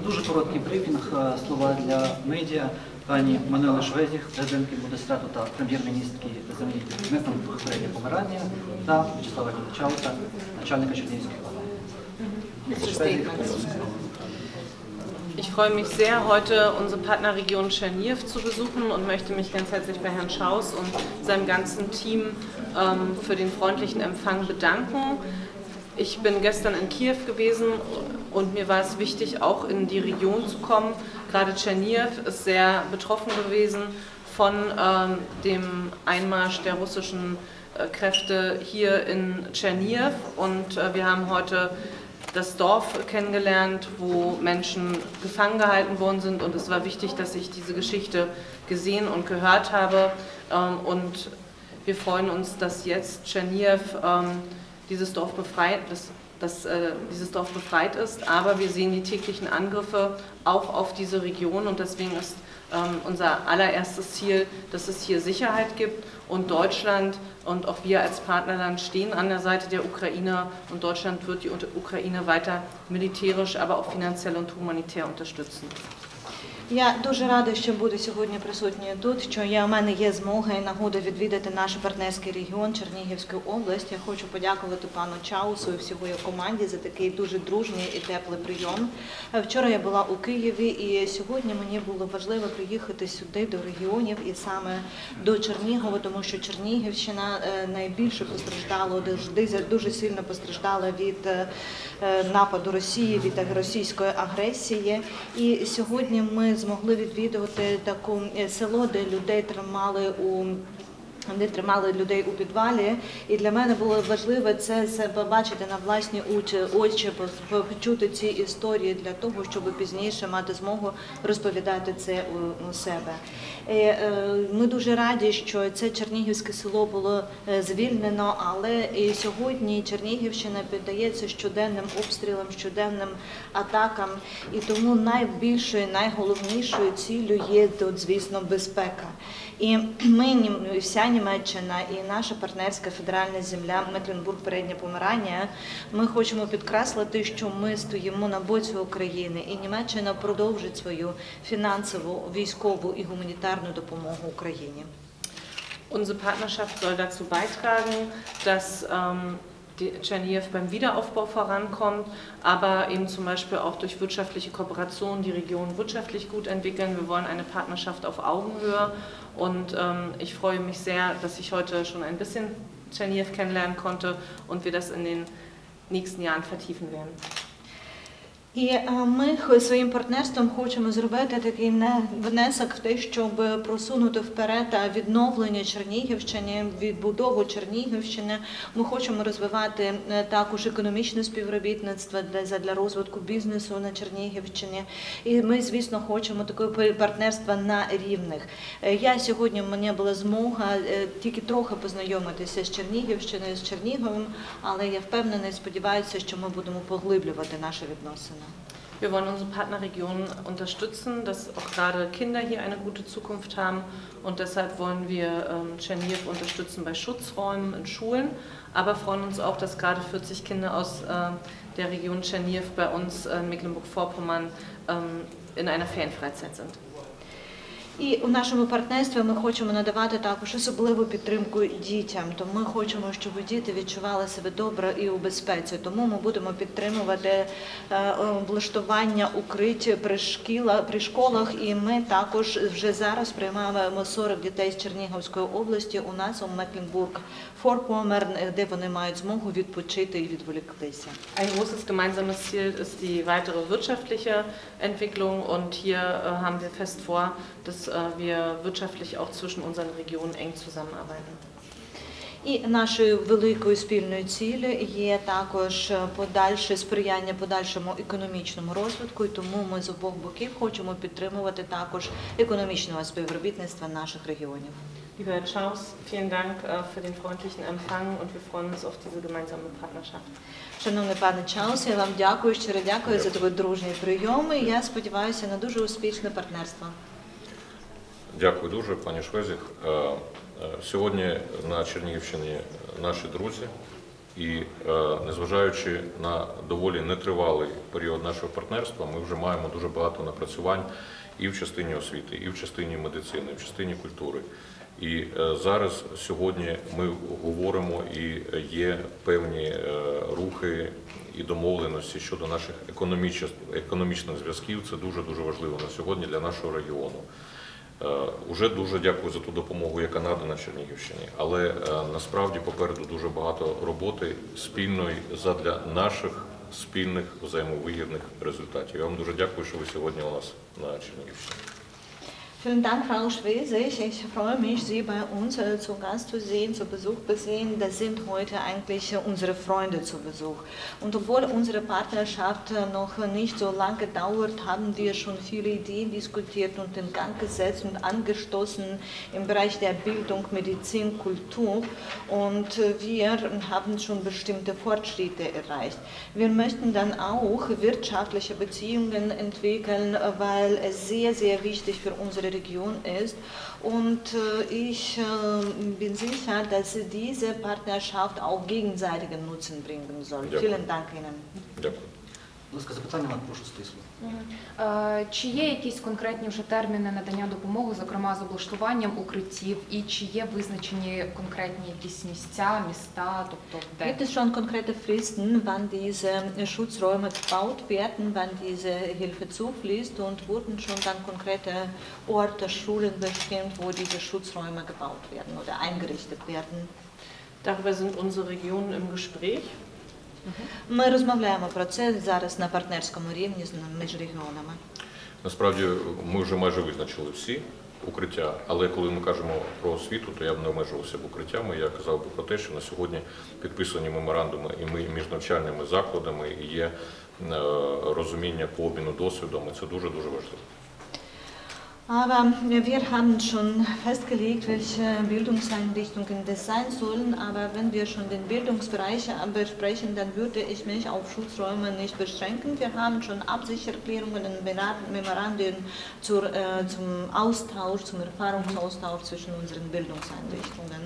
Дуже короткий брифінг, слова для медіа. Пані Мануела Швезіх, президентки Бундесрату та прем'єр-міністрки землі Мекленбург-Переднє Померання, та Вячеслава Чауса, начальника Чернігівської ОВА. Ich freue mich sehr, heute unsere Partnerregion Tschernihiv zu besuchen und möchte mich ganz herzlich bei Herrn Schaus und seinem ganzen Team für den freundlichen Empfang bedanken. Ich bin gestern in Kiew gewesen und mir war es wichtig, auch in die Region zu kommen. Gerade Tschernihiv ist sehr betroffen gewesen von dem Einmarsch der russischen Kräfte hier in Tschernihiv und wir haben heute das Dorf kennengelernt, wo Menschen gefangen gehalten worden sind, und es war wichtig, dass ich diese Geschichte gesehen und gehört habe, und wir freuen uns, dass jetzt Tschernihiv dieses Dorf befreit ist, aber wir sehen die täglichen Angriffe auch auf diese Region, und deswegen ist unser allererstes Ziel, dass es hier Sicherheit gibt, und Deutschland und auch wir als Partnerland stehen an der Seite der Ukraine, und Deutschland wird die Ukraine weiter militärisch, aber auch finanziell und humanitär unterstützen. Я дуже рада, що буду сьогодні присутня тут, що у мене є змога і нагода відвідати наш партнерський регіон Чернігівську область. Я хочу подякувати пану Чаусу і всього його команді за такий дуже дружній і теплий прийом. Вчора я була у Києві, і сьогодні мені було важливо приїхати сюди, до регіонів, і саме до Чернігова, тому що Чернігівщина найбільше постраждала, дуже сильно постраждала від нападу Росії, від російської агресії. І сьогодні ми змогли відвідувати таке село, де людей тримали людей у підвалі, і для мене було важливо це побачити на власні очі, почути ці історії для того, щоб пізніше мати змогу розповідати це у себе. Ми дуже раді, що це чернігівське село було звільнено, але і сьогодні Чернігівщина піддається щоденним обстрілам, щоденним атакам, і тому найбільшою, найголовнішою ціллю є тут, звісно, безпека. І ми, вся Німеччина і наша партнерська федеральна земля Мекленбург-Переднє Померання, ми хочемо підкреслити, що ми стоїмо на боці України, і Німеччина продовжить свою фінансову, військову і гуманітарну допомогу Україні. Unsere Partnerschaft soll dazu beitragen, dass Tschernihiv beim Wiederaufbau vorankommt, aber eben zum Beispiel auch durch wirtschaftliche Kooperation die Region wirtschaftlich gut entwickeln. Wir wollen eine Partnerschaft auf Augenhöhe, und ich freue mich sehr, dass ich heute schon ein bisschen Tschernihiv kennenlernen konnte und wir das in den nächsten Jahren vertiefen werden. І ми своїм партнерством хочемо зробити такий внесок в те, щоб просунути вперед відновлення Чернігівщини, відбудову Чернігівщини. Ми хочемо розвивати також економічне співробітництво для розвитку бізнесу на Чернігівщині. І ми, звісно, хочемо такого партнерства на рівних. Сьогодні в мене була змога тільки трохи познайомитися з Чернігівщиною, з Черніговом, але я впевнена і сподіваюся, що ми будемо поглиблювати наші відносини. Wir wollen unsere Partnerregion unterstützen, dass auch gerade Kinder hier eine gute Zukunft haben, und deshalb wollen wir Tschernihiv unterstützen bei Schutzräumen in Schulen, aber freuen uns auch, dass gerade 40 Kinder aus der Region Tschernihiv bei uns in Mecklenburg-Vorpommern in einer Ferienfreizeit sind. І у нашому партнерстві ми хочемо надавати також особливу підтримку дітям, тому ми хочемо, щоб діти відчували себе добре і у безпеці. Тому ми будемо підтримувати облаштування укриття при школах, і ми також вже зараз приймаємо 40 дітей з Чернігівської області у нас у Mecklenburg-Vorpommern, де вони мають змогу відпочити і відволіктися. Ein großes gemeinsames Ziel ist die weitere wirtschaftliche Entwicklung, und hier haben wir fest vor, dass wir wirtschaftlich auch zwischen unseren Regionen eng zusammenarbeiten. І нашою великою спільною ціллю є також сприяння подальшому економічному розвитку, і тому ми з обох боків хочемо підтримувати також економічного співробітництва наших регіонів. Lieber Herr Schaus, vielen Dank für den freundlichen Empfang, und wir freuen uns auf diese gemeinsame Partnerschaft. Шановний пане Чаус, я вам дякую, щиро дякую за такий дружній прийом, і я сподіваюся на дуже успішне партнерство. Дякую дуже, пані Швезіх. Сьогодні на Чернігівщині наші друзі, І незважаючи на доволі нетривалий період нашого партнерства, ми вже маємо дуже багато напрацювань і в частині освіти, і в частині медицини, і в частині культури. І зараз, сьогодні ми говоримо і є певні рухи і домовленості щодо наших економічних зв'язків. Це дуже-дуже важливо на сьогодні для нашого регіону. Уже дуже дякую за ту допомогу, яка надана Чернігівщині, але насправді попереду дуже багато роботи спільної задля наших спільних взаємовигідних результатів. Я вам дуже дякую, що ви сьогодні у нас на Чернігівщині. Vielen Dank, Frau Schwesig. Ich freue mich, Sie bei uns zu Gast zu sehen, zu Besuch zu sehen. Das sind heute eigentlich unsere Freunde zu Besuch. Und obwohl unsere Partnerschaft noch nicht so lange dauert, haben wir schon viele Ideen diskutiert und in Gang gesetzt und angestoßen im Bereich der Bildung, Medizin, Kultur. Und wir haben schon bestimmte Fortschritte erreicht. Wir möchten dann auch wirtschaftliche Beziehungen entwickeln, weil es sehr, sehr wichtig für unsere Region ist. Und ich bin sicher, dass diese Partnerschaft auch gegenseitigen Nutzen bringen soll. Danke. Vielen Dank Ihnen. Дякую. Будь ласка, запитання, прошу стисло. Чи є якісь конкретні вже терміни надання допомоги, зокрема з облаштуванням укриттів, і чи є визначені конкретні якісь міста, тобто де? Gibt es schon konkrete Fristen, wann diese Schutzräume gebaut werden, wann diese Hilfe zufließt und wurden schon dann konkrete Orte, Schulen bestimmt, wo diese Schutzräume gebaut werden oder eingerichtet werden? Darüber sind unsere Regionen im Gespräch. Ми розмовляємо про це зараз на партнерському рівні між регіонами. Насправді ми вже майже визначили всі укриття, але коли ми кажемо про освіту, то я б не обмежувався б укриттями. Я казав би про те, що на сьогодні підписані меморандуми і між навчальними закладами, і є розуміння по обміну досвідом, і це дуже-дуже важливо. Aber wir haben schon festgelegt, welche Bildungseinrichtungen das sein sollen. Aber wenn wir schon den Bildungsbereich besprechen, dann würde ich mich auf Schutzräume nicht beschränken. Wir haben schon Absichtserklärungen und Memorandien zum Austausch, zum Erfahrungsaustausch zwischen unseren Bildungseinrichtungen.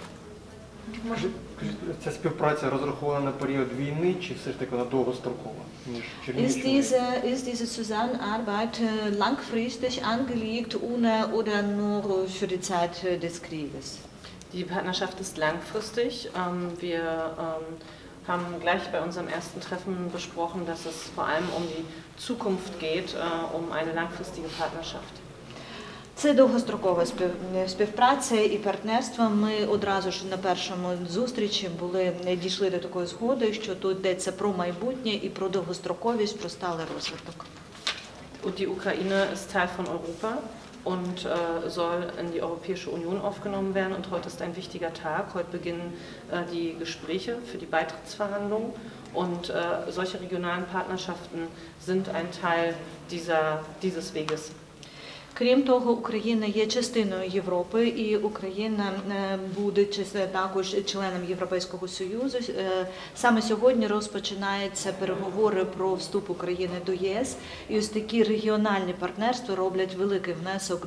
Ця співпраця розрахована на період війни чи все ж таки вона довгострокова між Чернігівщиною? Ist diese Zusammenarbeit langfristig angelegt oder nur für die Zeit des Krieges? Die Partnerschaft ist langfristig. Wir haben gleich bei unserem ersten Treffen besprochen, dass es vor allem um die Zukunft geht, um eine langfristige Partnerschaft. Це довгострокова співпраця і партнерство. Ми одразу ж на першому зустрічі дійшли до такої згоди, що тут йдеться про майбутнє і про довгостроковість, про сталий розвиток. Und die Ukraine ist Teil von Europa und soll in die Europäische Union aufgenommen werden. Und heute ist ein wichtiger Tag. Heute beginnen die Gespräche für die Beitrittsverhandlungen. Und solche regionalen Partnerschaften sind ein Teil dieses Weges. Крім того, Україна є частиною Європи, і Україна буде також членом Європейського Союзу. Саме сьогодні розпочинаються переговори про вступ України до ЄС, і ось такі регіональні партнерства роблять великий внесок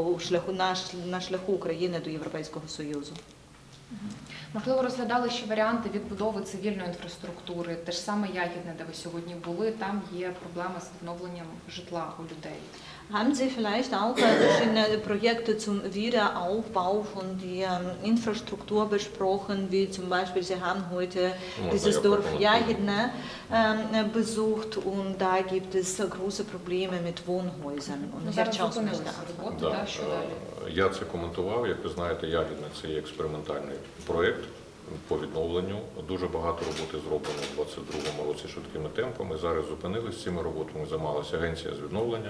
на шляху України до Європейського Союзу. Можливо, розглядали ще варіанти відбудови цивільної інфраструктури, те ж саме Ягідне, де ви сьогодні були, там є проблема з відновленням житла у людей. Haben Sie vielleicht auch verschiedene Projekte zum Wiederaufbau von der Infrastruktur besprochen, wie zum Beispiel Sie haben heute dieses Dorf Jahidne besucht und da gibt es große Probleme mit Wohnhäusern. Und Herr Chaus möchte antworten. Я це коментував, як ви знаєте, Ягідне – це є експериментальний проєкт по відновленню. Дуже багато роботи зроблено у 2022 році швидкими темпами. Зараз зупинилися цими роботами, займалася агенція з відновлення.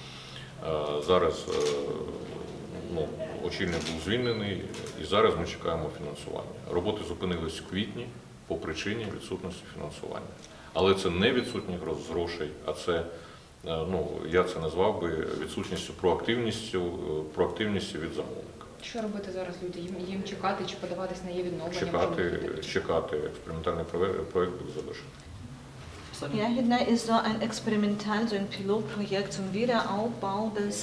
Зараз очільник був звільнений і зараз ми чекаємо фінансування. Роботи зупинились в квітні по причині відсутності фінансування. Але це не відсутність грошей, а це, я це назвав би відсутністю проактивністю від замовника. Що робити зараз людям? Їм чекати чи подаватись на є відновлення? Чекати, експериментальний проєкт буде завершений. Ja, Hidna ist so ein Experimental, so ein Pilotprojekt zum Wiederaufbau, das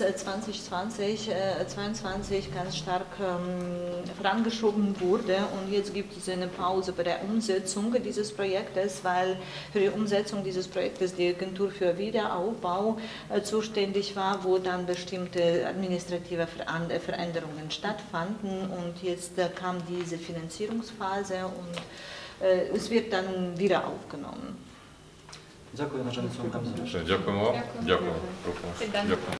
2022 ganz stark vorangeschoben wurde. Und jetzt gibt es eine Pause bei der Umsetzung dieses Projektes, weil für die Umsetzung dieses Projektes die Agentur für Wiederaufbau zuständig war, wo dann bestimmte administrative Veränderungen stattfanden. Und jetzt kam diese Finanzierungsphase und es wird dann wieder aufgenommen. Дякую, начальницю МКМЗ. Все, дякуємо вам. Дякую. Дякую.